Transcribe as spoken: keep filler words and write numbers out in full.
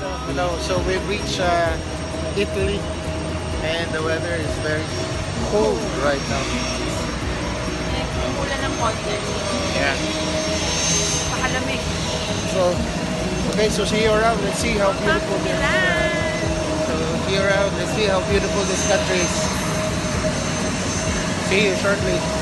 hello. So we've reached uh, Italy, and the weather is very cold right now. Umulan ng konti. Yeah. Pakalamig. So, okay, so see you around. Let's see how beautiful this. So see you around. Let's see how beautiful this country is. See you shortly.